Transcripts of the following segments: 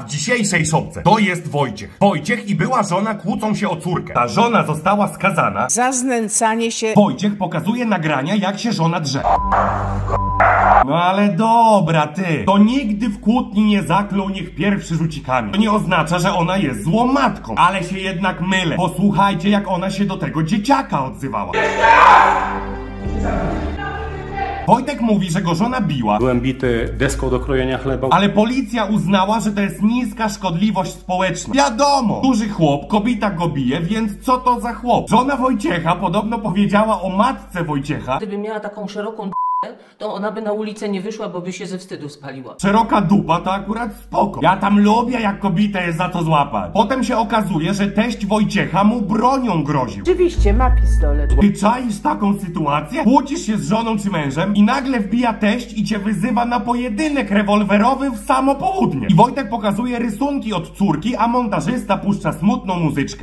w dzisiejszej szopce to jest Wojciech. Wojciech i była żona kłócą się o córkę. Ta żona została skazana za znęcanie się. Wojciech pokazuje nagrania, jak się żona drze. No ale dobra, ty. To nigdy w kłótni nie zaklął, niech pierwszy rzuci kamień. To nie oznacza, że ona jest złą matką. Ale się jednak mylę. Posłuchajcie, jak ona się do tego dzieciaka odzywała. Wojtek mówi, że go żona biła. Byłem bity deską do krojenia chleba. Ale policja uznała, że to jest niska szkodliwość społeczna. Wiadomo, duży chłop, kobieta go bije, więc co to za chłop? Żona Wojciecha podobno powiedziała o matce Wojciecha. Gdyby miała taką szeroką to ona by na ulicę nie wyszła, bo by się ze wstydu spaliła. Szeroka dupa to akurat spoko. Ja tam lubię, jak kobieta jest za to złapać. Potem się okazuje, że teść Wojciecha mu bronią groził. Oczywiście ma pistolet. Ty czaisz taką sytuację? Kłócisz się z żoną czy mężem i nagle wbija teść i cię wyzywa na pojedynek rewolwerowy w samo południe. I Wojtek pokazuje rysunki od córki, a montażysta puszcza smutną muzyczkę.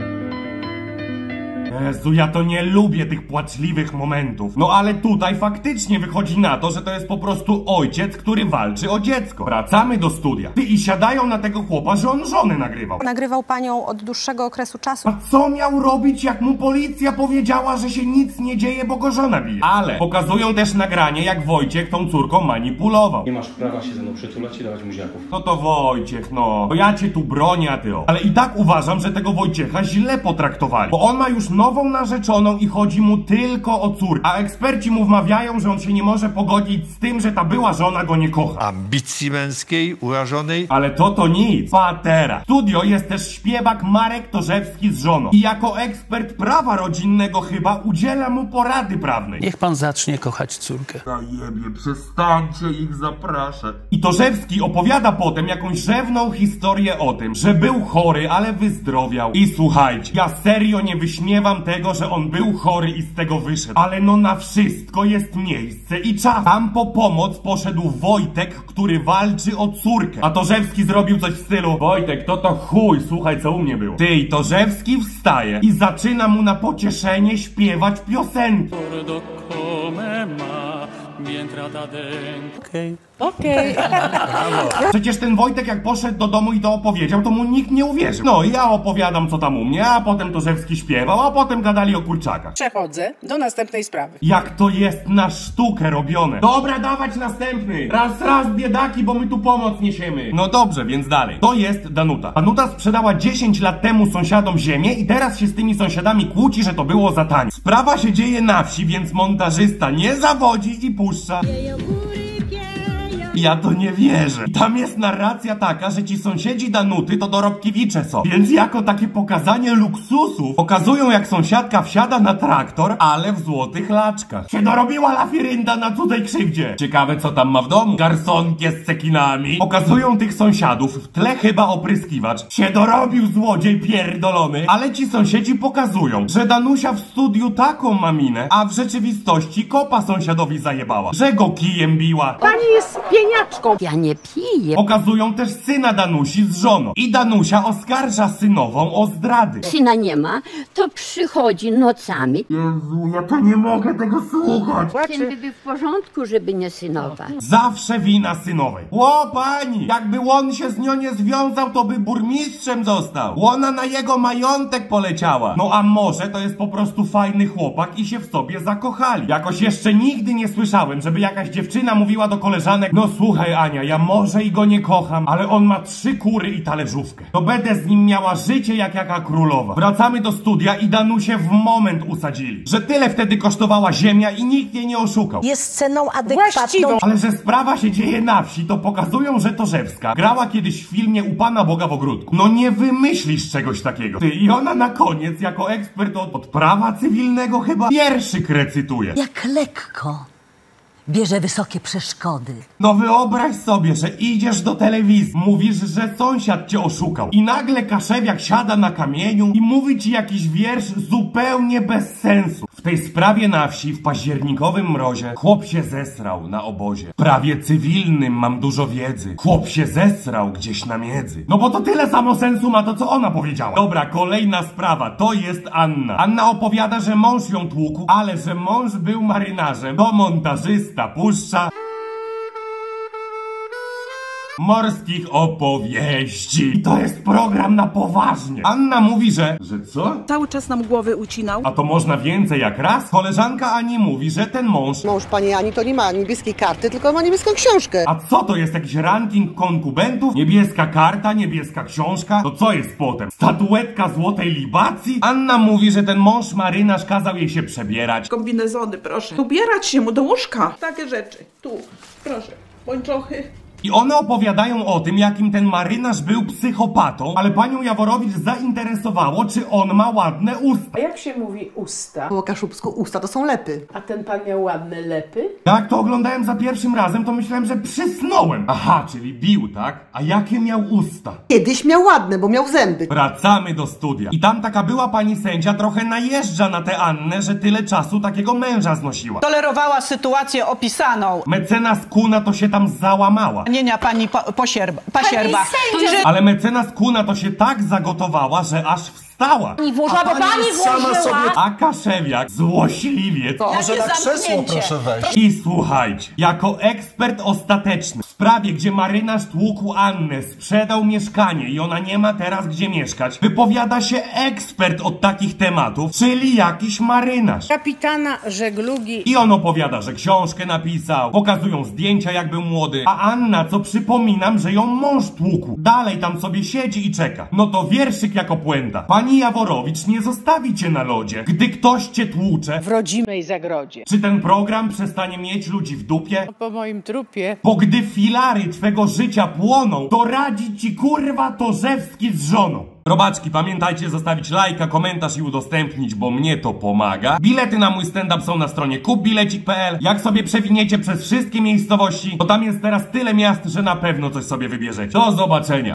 Jezu, ja to nie lubię tych płaczliwych momentów. No ale tutaj faktycznie wychodzi na to, że to jest po prostu ojciec, który walczy o dziecko. Wracamy do studia. Ty i siadają na tego chłopa, że on żonę nagrywał. Nagrywał panią od dłuższego okresu czasu. A co miał robić, jak mu policja powiedziała, że się nic nie dzieje, bo go żona bije? Ale pokazują też nagranie, jak Wojciech tą córką manipulował. Nie masz prawa się ze mną przytulać i dawać mu ziaków. No to Wojciech, no. To ja cię tu bronię, a ty o. Ale i tak uważam, że tego Wojciecha źle potraktowali. Bo on ma już nową narzeczoną i chodzi mu tylko o córkę. A eksperci mu wmawiają, że on się nie może pogodzić z tym, że ta była żona go nie kocha. Ambicji męskiej, urażonej. Ale to nic. Patera. W studio jest też śpiewak Marek Torzewski z żoną. I jako ekspert prawa rodzinnego chyba udziela mu porady prawnej. Niech pan zacznie kochać córkę. Zajebie, przestańcie ich zapraszać. I Torzewski opowiada potem jakąś rzewną historię o tym, że był chory, ale wyzdrowiał. I słuchajcie, ja serio nie wyśmiewam tego, że on był chory i z tego wyszedł. Ale no na wszystko jest miejsce i czas. Tam po pomoc poszedł Wojtek, który walczy o córkę. A Torzewski zrobił coś w stylu: Wojtek, to chuj, słuchaj, co u mnie było. Ty, i Torzewski wstaje i zaczyna mu na pocieszenie śpiewać piosenki. Okej. Przecież ten Wojtek, jak poszedł do domu i to opowiedział, to mu nikt nie uwierzył. No i ja opowiadam, co tam u mnie, a potem Torzewski śpiewał, a potem gadali o kurczakach. Przechodzę do następnej sprawy. Jak to jest na sztukę robione. Dobra, dawać następny. Raz, biedaki, bo my tu pomoc niesiemy. No dobrze, więc dalej. To jest Danuta. Danuta sprzedała 10 lat temu sąsiadom ziemię i teraz się z tymi sąsiadami kłóci, że to było za tanie. Sprawa się dzieje na wsi, więc montażysta nie zawodzi i puszcza. Ja to nie wierzę. I tam jest narracja taka, że ci sąsiedzi Danuty to dorobkiewicze są. Więc jako takie pokazanie luksusów pokazują, jak sąsiadka wsiada na traktor, ale w złotych laczkach. Się dorobiła lafirynda na cudzej krzywdzie. Ciekawe, co tam ma w domu. Garsonkie z cekinami. Pokazują tych sąsiadów, w tle chyba opryskiwacz. Się dorobił złodziej pierdolony. Ale ci sąsiedzi pokazują, że Danusia w studiu taką ma minę, a w rzeczywistości kopa sąsiadowi zajebała. Że go kijem biła. Pani jest pieniaczką. Ja nie piję. Pokazują też syna Danusi z żoną. I Danusia oskarża synową o zdrady. Syna nie ma, to przychodzi nocami. Jezu, ja to nie mogę tego słuchać. Syn by był w porządku, żeby nie synowa. Zawsze wina synowej. Ło, pani, jakby on się z nią nie związał, to by burmistrzem został. Ona na jego majątek poleciała. No a może to jest po prostu fajny chłopak i się w sobie zakochali. Jakoś jeszcze nigdy nie słyszałem, żeby jakaś dziewczyna mówiła do koleżanek: no słuchaj, Ania, ja może i go nie kocham, ale on ma 3 kury i talerzówkę. To będę z nim miała życie jak jaka królowa. Wracamy do studia i Danusię w moment usadzili. Że tyle wtedy kosztowała ziemia i nikt jej nie oszukał. Jest ceną adekwatną. Właściwą. Ale że sprawa się dzieje na wsi, to pokazują, że Torzewska grała kiedyś w filmie U Pana Boga w ogródku. No nie wymyślisz czegoś takiego. Ty, i ona na koniec, jako ekspert od prawa cywilnego chyba, wierszyk recytuje. Jak lekko bierze wysokie przeszkody. No wyobraź sobie, że idziesz do telewizji, mówisz, że sąsiad cię oszukał i nagle Kaszewiak siada na kamieniu i mówi ci jakiś wiersz zupełnie bez sensu. W tej sprawie na wsi w październikowym mrozie chłop się zesrał na obozie. W prawie cywilnym mam dużo wiedzy. Chłop się zesrał gdzieś na miedzy. No bo to tyle samo sensu ma to, co ona powiedziała. Dobra, kolejna sprawa, to jest Anna. Anna opowiada, że mąż ją tłukł, ale że mąż był marynarzem. To montażysta puszcza. morskich opowieści. I to jest program na poważnie. Anna mówi, że co? Cały czas nam głowy ucinał. A to można więcej jak raz? Koleżanka Ani mówi, że ten mąż... Mąż pani Ani to nie ma niebieskiej karty, tylko ma niebieską książkę. A co to jest, jakiś ranking konkubentów? Niebieska karta, niebieska książka? To co jest potem? Statuetka złotej libacji? Anna mówi, że ten mąż marynarz kazał jej się przebierać. Kombinezony, proszę. Ubierać się mu do łóżka. Takie rzeczy. Tu, proszę. Pończochy. I one opowiadają o tym, jakim ten marynarz był psychopatą, ale panią Jaworowicz zainteresowało, czy on ma ładne usta. A jak się mówi usta? Po kaszubsku usta to są lepy. A ten pan miał ładne lepy? Jak to oglądałem za pierwszym razem, to myślałem, że przysnąłem. Aha, czyli bił, tak? A jakie miał usta? Kiedyś miał ładne, bo miał zęby. Wracamy do studia. I tam taka była pani sędzia trochę najeżdża na tę Annę, że tyle czasu takiego męża znosiła. Tolerowała sytuację opisaną. Mecenas Kuna to się tam załamała. Pani pasierba. Ale mecenas Kuna to się tak zagotowała, że aż wstała. I włożyła, bo pani włożyła. A Kaszewiak, złośliwiec, Może na krzesło proszę wejść. i słuchajcie, jako ekspert ostateczny w sprawie, gdzie marynarz tłukł Annę, sprzedał mieszkanie i ona nie ma teraz gdzie mieszkać, wypowiada się ekspert od takich tematów, czyli jakiś marynarz. Kapitana żeglugi. I on opowiada, że książkę napisał, pokazują zdjęcia jak był młody, a Anna, co przypominam, że ją mąż tłukł, dalej tam sobie siedzi i czeka. No to wierszyk jako puenta. Pani Jaworowicz nie zostawi cię na lodzie, gdy ktoś cię tłucze. W rodzimej zagrodzie. Czy ten program przestanie mieć ludzi w dupie? Po moim trupie. Bo gdy filary twego życia płoną, to radzi ci kurwa Torzewski z żoną. Robaczki, pamiętajcie zostawić lajka, komentarz i udostępnić, bo mnie to pomaga. Bilety na mój stand-up są na stronie kupbilecik.pl. Jak sobie przewiniecie przez wszystkie miejscowości, to tam jest teraz tyle miast, że na pewno coś sobie wybierzecie. Do zobaczenia.